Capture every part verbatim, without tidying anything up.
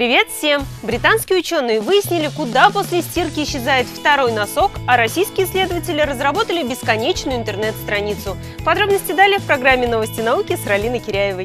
Привет всем! Британские ученые выяснили, куда после стирки исчезает второй носок, а российские исследователи разработали бесконечную интернет-страницу. Подробности далее в программе «Новости науки» с Ралиной Киряевой.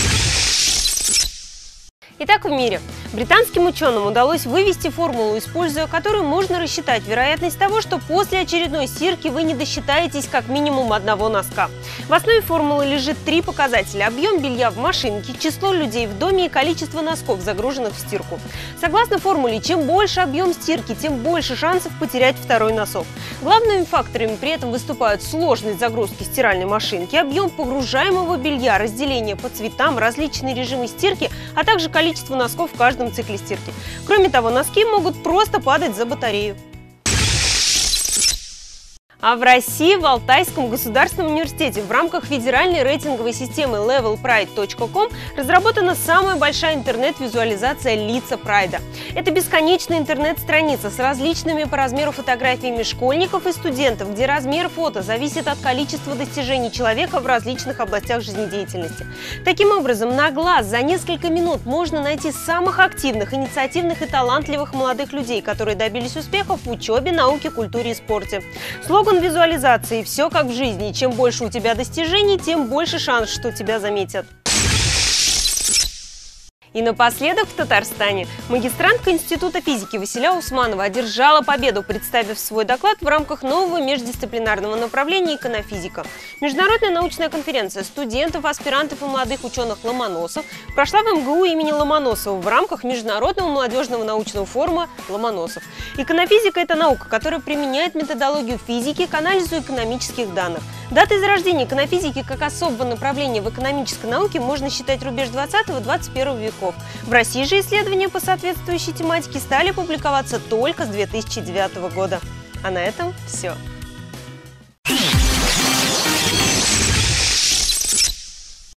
Итак, в мире. Британским ученым удалось вывести формулу, используя которую можно рассчитать вероятность того, что после очередной стирки вы не досчитаетесь как минимум одного носка. В основе формулы лежит три показателя: объем белья в машинке, число людей в доме и количество носков, загруженных в стирку. Согласно формуле, чем больше объем стирки, тем больше шансов потерять второй носок. Главными факторами при этом выступают сложность загрузки стиральной машинки, объем погружаемого белья, разделение по цветам, различные режимы стирки, а также количество носков в каждом цикле стирки. Кроме того, носки могут просто падать за батарею. А в России в Алтайском государственном университете в рамках федеральной рейтинговой системы левел прайд точка ком разработана самая большая интернет-визуализация лица Прайда. Это бесконечная интернет-страница с различными по размеру фотографиями школьников и студентов, где размер фото зависит от количества достижений человека в различных областях жизнедеятельности. Таким образом, на глаз за несколько минут можно найти самых активных, инициативных и талантливых молодых людей, которые добились успехов в учебе, науке, культуре и спорте. Слоган визуализации: все как в жизни. Чем больше у тебя достижений, тем больше шанс, что тебя заметят. И напоследок в Татарстане. Магистрантка Института физики Василя Усманова одержала победу, представив свой доклад в рамках нового междисциплинарного направления «Иконофизика». Международная научная конференция студентов, аспирантов и молодых ученых Ломоносов прошла в эм гэ у имени Ломоносова в рамках Международного молодежного научного форума «Ломоносов». Иконофизика – это наука, которая применяет методологию физики к анализу экономических данных. Датой зарождения иконофизики как особого направления в экономической науке можно считать рубеж двадцатого — двадцать первого веков. В России же исследования по соответствующей тематике стали публиковаться только с две тысячи девятого года. А на этом все.